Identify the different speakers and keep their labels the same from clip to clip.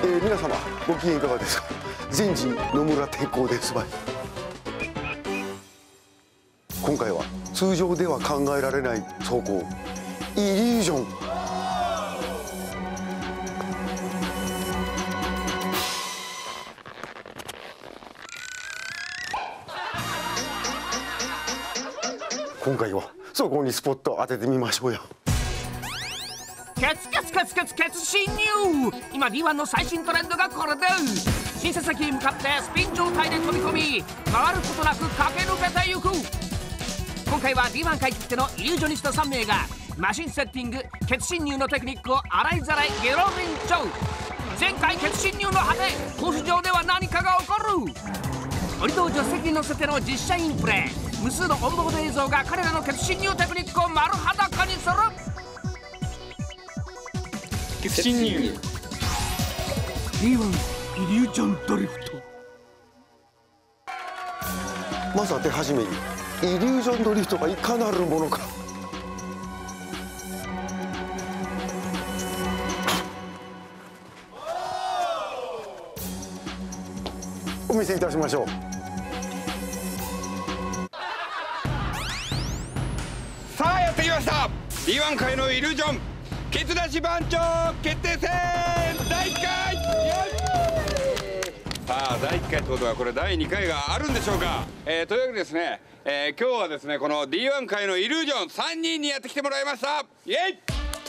Speaker 1: 皆様ご機嫌いかがですか。前人野村天功です。今回は通常では考えられない走行イリュージョン。今回はそこにスポット当ててみましょうよ。
Speaker 2: ケツ侵入。今 D1 の最新トレンドがこれです。新設席に向かってスピン状態で飛び込み、回ることなく駆け抜けていく。今回は D1 界きってのイリュージョニスト3名がマシンセッティングケツ侵入のテクニックを洗いざらいゲロ勉強。前回ケツ侵入の果て、コース上では何かが起こる。折りと助手席に乗せての実写インプレイ、無数のオンボード映像が彼らのケツ侵入テクニックを丸裸にする。ケツ侵入 D1 イリュージョンドリフト。
Speaker 1: まずは手始めにイリュージョンドリフトがいかなるものか。お見せいたしましょう。
Speaker 3: さあやってきました D1 界のイリュージョンケツ出し番長決定戦第1回。さあ第1回ってことはこれ第2回があるんでしょうか。というわけでですね、今日はですねこの D1 界のイリュージョン3人にやってきてもらいました。イエイ。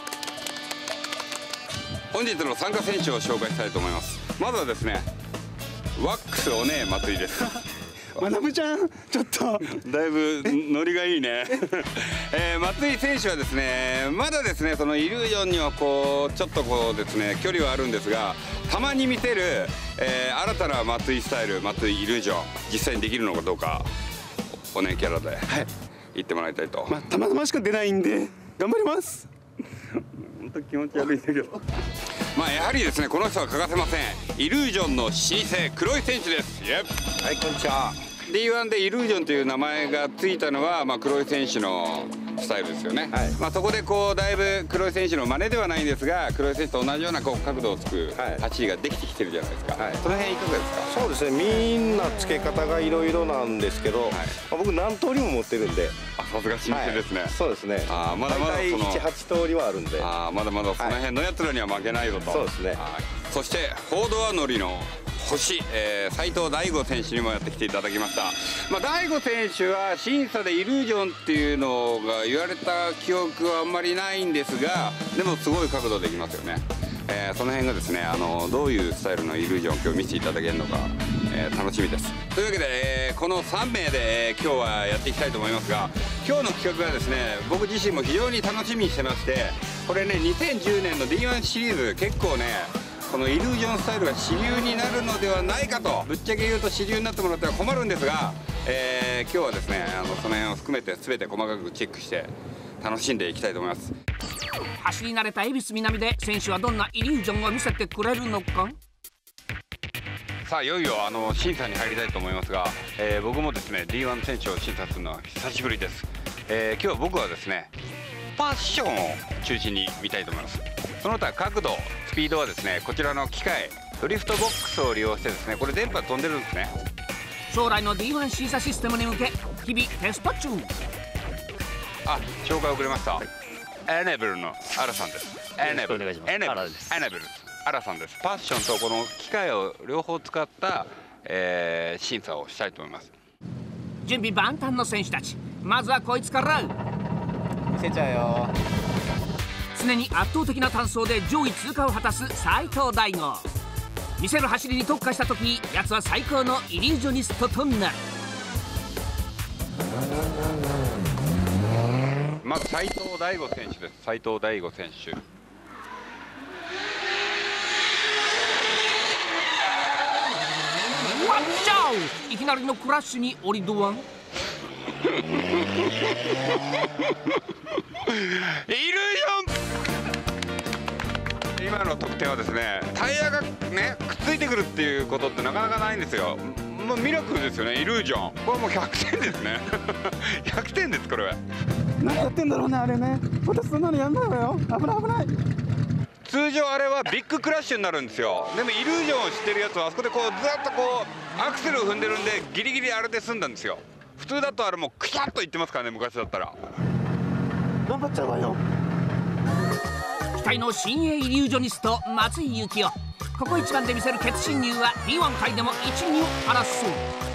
Speaker 3: 本日の参加選手を紹介したいと思います。まずはですねワックスおねえ松井です。
Speaker 4: まなぶちゃんちょっと
Speaker 3: だいぶノリがいいね。松井選手はですねまだですねそのイリュージョンにはこうちょっとこうですね距離はあるんですが、たまに見せる、新たな松井スタイル松井イリュージョン実際にできるのかどうかおねえキャラで言ってもらいたいと。
Speaker 4: たまたましか出ないんで頑張ります。
Speaker 3: 本当気持ち悪いんだけど。まあやはりですねこの人は欠かせません。イリュージョンの老舗黒井選手です。
Speaker 5: はい、こんにちは。
Speaker 3: D1 でイリュージョンという名前がついたのは、黒井選手のスタイルですよね。そこでこうだいぶ黒井選手の真似ではないんですが、黒井選手と同じようなこう角度をつく走りができてきてるじゃないですか。その辺いかがですか。
Speaker 5: そうですね、みんなつけ方がいろいろなんですけど、僕何通りも持ってるんで。
Speaker 3: さすが新鮮ですね。
Speaker 5: そうですね。
Speaker 3: まだまだその
Speaker 5: 7、8通りはあるんで。
Speaker 3: まだまだその辺のやつらには負けないぞと。
Speaker 5: そうですね。
Speaker 3: そしてフォードア乗りの星、斉藤大吾選手にもやってきていただきました。大吾選手は審査でイリュージョンっていうのが言われた記憶はあんまりないんですが、でもすごい角度できますよね。その辺がですねどういうスタイルのイリュージョンを今日見せていただけるのか、楽しみです。というわけで、この3名で、今日はやっていきたいと思いますが、今日の企画はですね僕自身も非常に楽しみにしてまして、これね2010年の D1 シリーズ結構ねこのイリュージョンスタイルが主流になるのではないかと、ぶっちゃけ言うと主流になってもらっては困るんですが、今日はですねその辺を含めて全て細かくチェックして楽しんでいきたいと思います。
Speaker 2: 走り慣れた恵比寿南で選手はどんなイリュージョンを見せてくれるのか。
Speaker 3: さあいよいよ審査に入りたいと思いますが、僕もですね D1 選手を審査するのは久しぶりです。今日は僕はですねパッションを中心に見たいと思います。その他角度スピードはですねこちらの機械ドリフトボックスを利用してですね、これ電波飛んでるんですね。
Speaker 2: 将来の D1 審査システムに向け日々テスト中。
Speaker 3: 紹介遅れました、エネブルのアラさんです。エネブルアラさんです。パッションとこの機械を両方使った、審査をしたいと思います。
Speaker 2: 準備万端の選手たち、まずはこいつから。
Speaker 5: 見せちゃうよ。
Speaker 2: 常に圧倒的な単走で上位通過を果たす斉藤大吾。見せる走りに特化した時、奴は最高のイリュージョニストとなる。
Speaker 3: まず斉藤大吾選手です。斉藤大吾選手、
Speaker 2: ワッチャー、いきなりのクラッシュにオリドワン。
Speaker 3: イリュージョン。今の得点はですねタイヤがねくっついてくるっていうことってなかなかないんですよ。ミラクルですよね、イリュージョン。これはもう100点ですね。100点ですこれは。
Speaker 4: 何やってんだろうねあれね。私そんなのやんないわよ。危ない危ない。
Speaker 3: つ通常あれはビッグクラッシュになるんですよ。でもイリュージョンを知ってるやつはあそこでこうずっとこうアクセルを踏んでるんでギリギリあれで済んだんですよ。普通だとあれもうクシャッといってますからね、昔だったら。
Speaker 1: 頑張っちゃうわよ。
Speaker 2: 期待の新鋭イリュージョニスト松井幸雄、ここ一番で見せる決侵入は D1 界でも1、2を争う。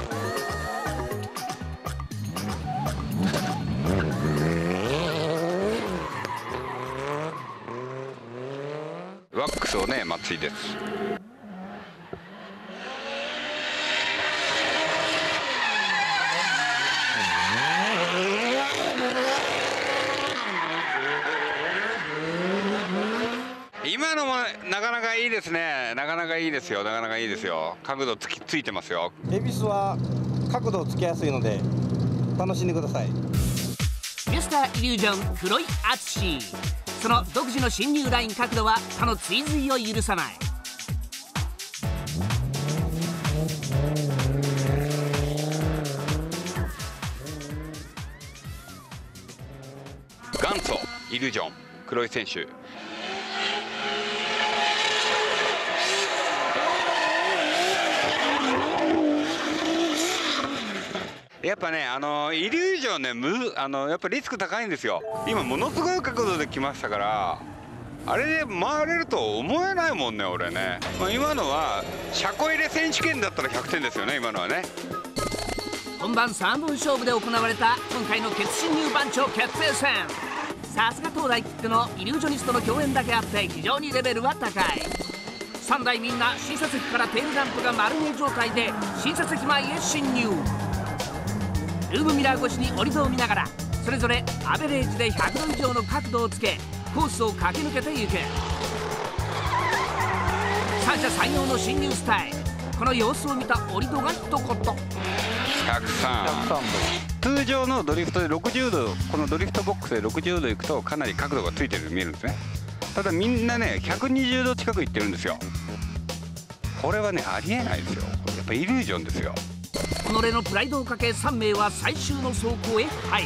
Speaker 3: ワックスをね、松井です。今のもなかなかいいですね。なかなかいいですよ。なかなかいいですよ。角度ついてますよ。
Speaker 5: 恵比寿は角度つきやすいので楽しんでください。
Speaker 2: ミスターイリュージョン黒井敦、その独自の侵入ライン角度は他の追随を許さない。
Speaker 3: 元祖イリュージョン黒井選手。やっぱね、イリュージョンね、やっぱリスク高いんですよ。今ものすごい角度で来ましたから、あれで回れると思えないもんね、俺ね。今のは車庫入れ選手権だったら100点ですよね、今のはね。
Speaker 2: 本番3本勝負で行われた今回の決侵入番長決定戦。さすが東大キックのイリュージョニストの共演だけあって非常にレベルは高い。3台みんな審査席からテールランプが丸見え状態で審査席前へ侵入。ルームミラー越しに折り戸を見ながらそれぞれアベレージで100度以上の角度をつけコースを駆け抜けていく。三者三様の侵入スタイル。この様子を見た折り戸が一言。
Speaker 3: 103。通常のドリフトで60度、このドリフトボックスで60度いくとかなり角度がついてるように見えるんですね。ただみんなね120度近くいってるんですよ。これはねありえないですよ。やっぱイリュージョンですよ。
Speaker 2: 己のプライドをかけ3名は最終の走行へ入る。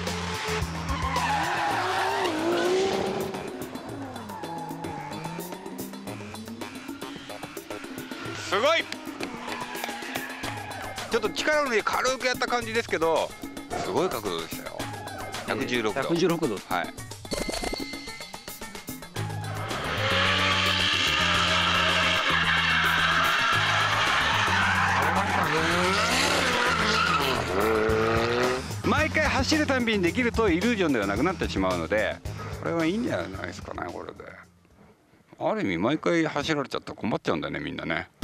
Speaker 3: すごい。ちょっと力を抜いて軽くやった感じですけどすごい角度でしたよ。116度。
Speaker 6: 116度。
Speaker 3: はい。毎回走るたんびにできるとイリュージョンではなくなってしまうので、これはいいんじゃないですかね。これである意味毎回走られちゃったら困っちゃうんだよね、みんなね。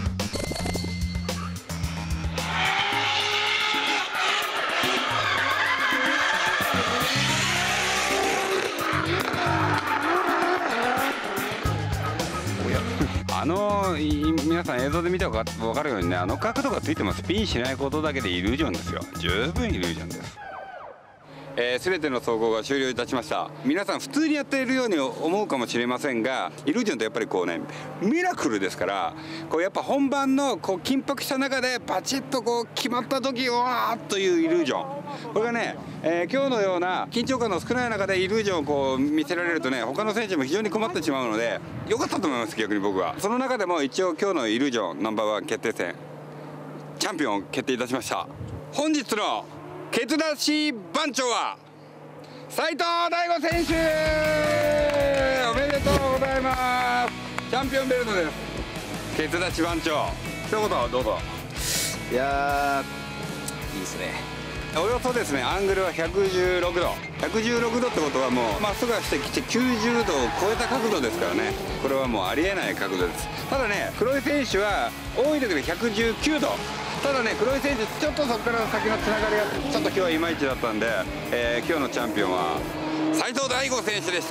Speaker 3: 皆さん映像で見て分かるようにね、角度がついてもスピンしないことだけでイリュージョンですよ。十分イリュージョンです。全ての走行が終了いたしました。皆さん普通にやっているように思うかもしれませんが、イリュージョンってやっぱりこうねミラクルですから、こうやっぱ本番のこう緊迫した中でバチッとこう決まった時わーっというイリュージョン、これがね、今日のような緊張感の少ない中でイリュージョンをこう見せられるとね、他の選手も非常に困ってしまうので良かったと思います。逆に僕はその中でも一応今日のイリュージョンナンバーワン決定戦チャンピオン決定いたしました。本日のケツ出し番長は斉藤大吾選手、おめでとうございます。チャンピオンベルトです。ケツ出し番長、一言どうぞ。
Speaker 6: いやーいいですね。
Speaker 3: およそですね、アングルは116度116度ってことはもうまっすぐ走ってきて90度を超えた角度ですからね、これはもうありえない角度です。ただね、黒井選手は多い時で119度。ただね、黒井選手ちょっとそこから先のつながりがちょっと今日はいまいちだったんで、今日のチャンピオンは斉藤大吾選手でした。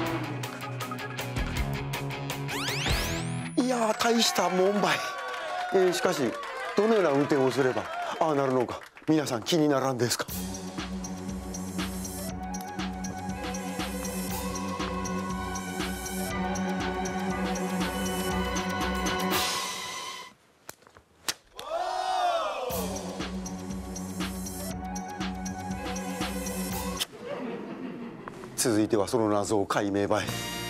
Speaker 1: いやー大したもんばい。しかしどのような運転をすればああなるのか、皆さん気にならんですか。続いてはその謎を解明ばい。